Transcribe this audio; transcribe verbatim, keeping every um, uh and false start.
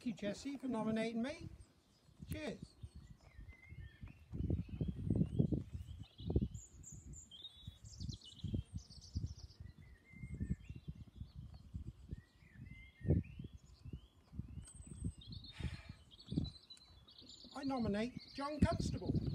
Thank you, Jessie, for nominating me. Cheers. I nominate John Constable.